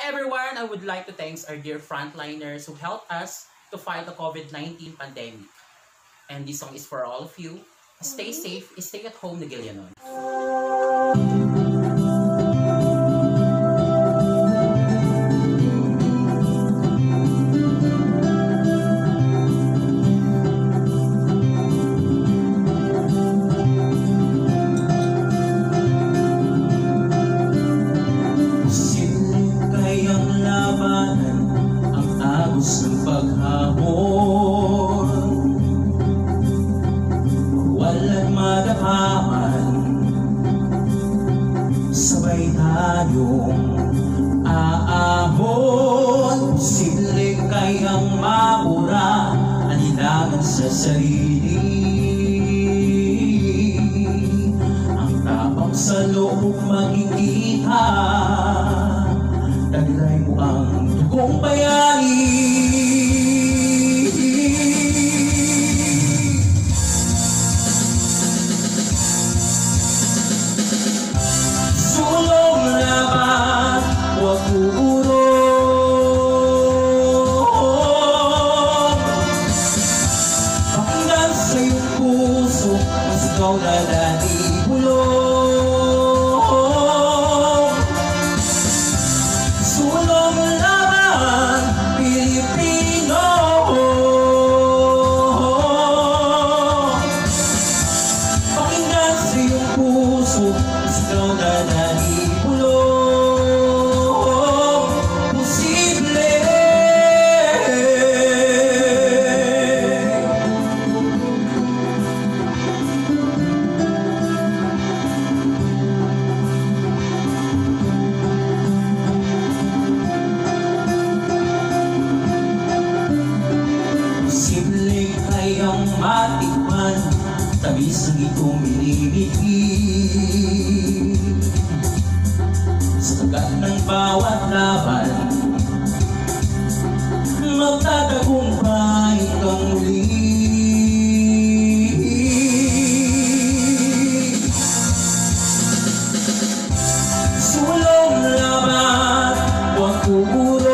everyone! I would like to thank our dear frontliners who helped us to fight the COVID-19 pandemic. And this song is for all of you. Stay safe, stay at home, Nagilianon. Ng paghamon, walang madapaman, sabay tayong aahon. Posible kayang mabura anilangan sa sarili, ang tapang sa loob makikita, taglay mo ang dugong bayani. Ikaw na natibulong, sulong laban Pilipino. Pakinggan sa iyong puso, ikaw na natibulong, posible. Kayang matikman, tamis ng itong inibigin. Sa tagat ng bawat laban, magtatagumpay kang muli. Sulong laban, huwag kukurong.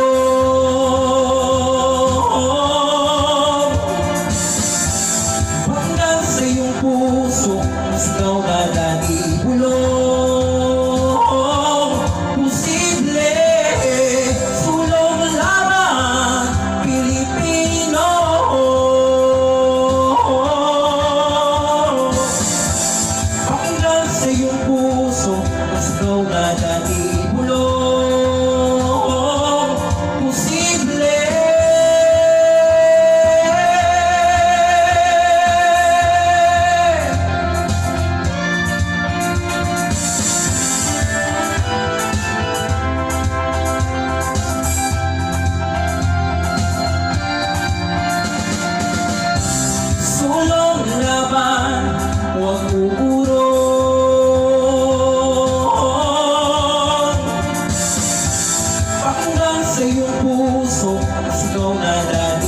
Puso, ikaw na natibulong, posible. Sulong laban Pilipino. Pakinggan sa iyong puso, ikaw na natibulong, posible. Sulong laban, huwag kukurong. Pakinggan sa iyong puso, ikaw na